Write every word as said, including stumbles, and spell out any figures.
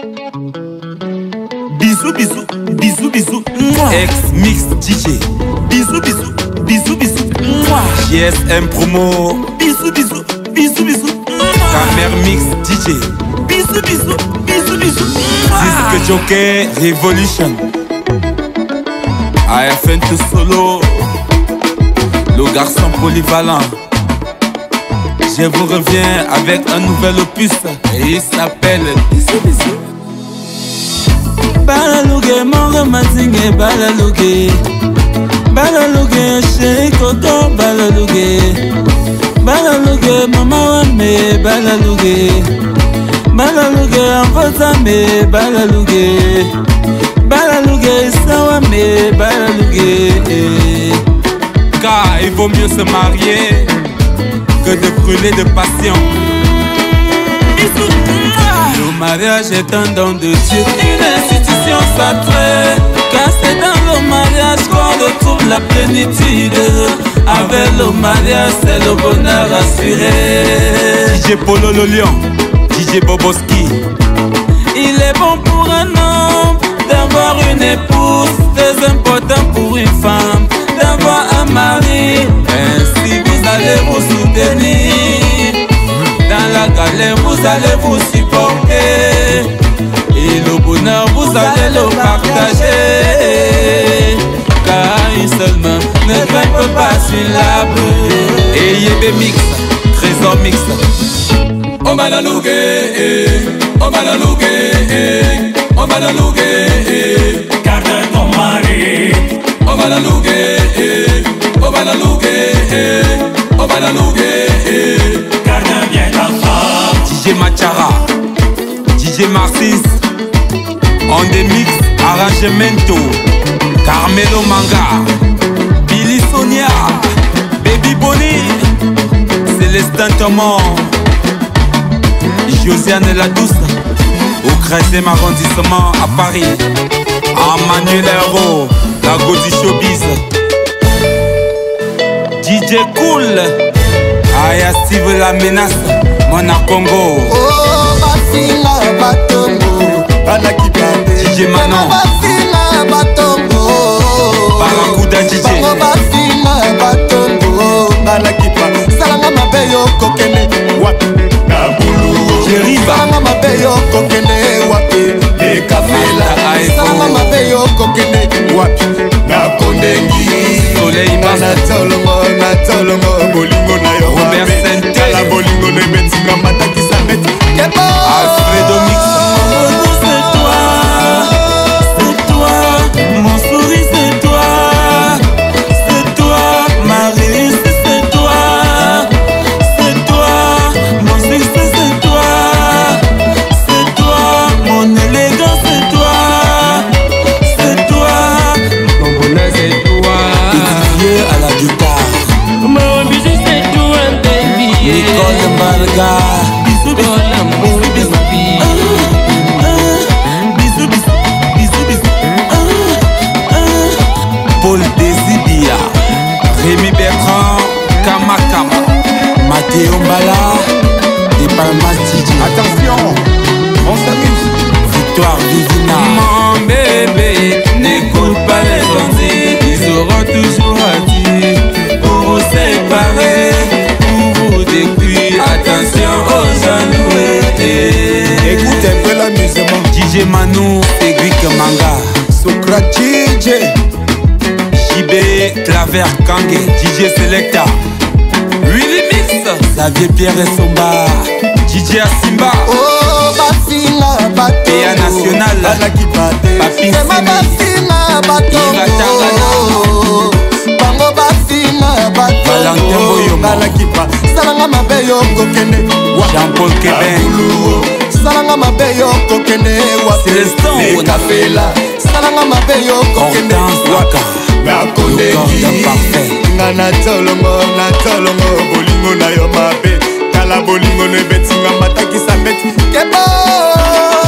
Bisous, bisous, bisous, bisous. Ex-Mix D J. Bisous, bisous, bisous, bisous. J S M Promo. Bisous, bisous, bisous, bisous. Camer Mix D J. Bisous, bisous, bisous, bisous. Disque Jockey Revolution. A F N T Solo. Le garçon polyvalent. Je vous reviens avec un nouvel opus et il s'appelle Bisous Bisous. Balalouge, Manga Mazingue, Balalouge. Balalouge, Chéri Coco, Balalouge. Balalouge, Mama Wame, Balalouge. Balalouge, Enfosame, Balalouge. Balalouge, Sawame, Balalouge. Car il vaut mieux se marier que de brûler de passion. Le mariage est un don de Dieu, une institution sacrée, car c'est dans le mariage qu'on retrouve la plénitude. Avec le mariage, c'est le bonheur assuré. D J Polo le lion, D J Boboski. Il est bon pour un homme d'avoir une épouse, très important pour une femme d'avoir un mari. Ainsi vous allez vous soutenir, dans la galère vous allez vous supporter, et le bonheur vous allez le partager. Car une seule main ne grimpe pas sur l'arbre. Et Yébé Mix, Trésor Mix. On va la louer, on va la louer, on va la louer. Garde ton mari. On va la louer, on va la louer, on va la louer. Garde bien ta femme. D J Machara, D J Marcis, on des mix, arrangement, Carmelo Manga, Billy Sonia, Baby Bonnie, Célestin Thomas, Josiane la Douce, au treizième arrondissement à Paris, Emmanuel Héros, la go du showbiz, D J Cool, Aya Steve la menace, Mona Congo. Oh, Basila Batongo, D J Manon, Basila Batongo, Barakuda D J, Basila Batongo, Balakipa, Salanga Mabeyo Kokene, Wapi, Nabulu, Jeriba, Salanga Mabeyo Kokene, Wapi, Ekafela, Salanga Mabeyo Kokene, Wapi, Nakondengi, Soleil Massa, Natolongo, Natolongo, Bolingo na yo, Robert Sente, la Bolingo ne betinga mataki sa beti, Kebo, Alfredo Mix. C'est toi, c'est toi, mon sourire c'est toi, c'est toi, ma réussite c'est toi, c'est toi, mon succès c'est toi, c'est toi, mon élégance c'est toi, c'est toi, mon bonheur c'est toi. Didier à la guitare, Mon bisou c'est toi, baby. Nicole Malga, Bisous, bisous, l'amour de ma vie. Bisous, bisous, bisous, bisous. Paul Desidia, Rémi Bertrand, Kama Kama, Mathéo Mbala, et Palmas D J. attention, on s'amuse. Victoire Vivina, Mon bébé, n'écoute pas les bandits. Ils auront toujours à dire pour vous séparer, pour vous détruire. Attention aux jaloux. Écoute un peu l'amusement. D J Manu, Cédric Manga, Socrate D J, J B, Claver Kange, D J Selecta, Willy Mix, Xavier Pierre et Somba, D J Asimba, oh Basila Batongo, P A National, Balakipate, Papi Sema Simi, Basila Batongo, Bango Basila Valentin Batongo, Boyomo, Balakipa, Salanga Mabeyo Kokene, Jean-Paul Québec, Salanga Mabeyo Kokene, Célestin Ekafela, Salanga Mabeyo Kokene, Hortense Waka, Nakondengi, Gordon Parfait, Ngana Tolongo, na Tolongo, Bolingo na yo mabe, Kala Bolingo ne betinga mataki sa beti, Kebo.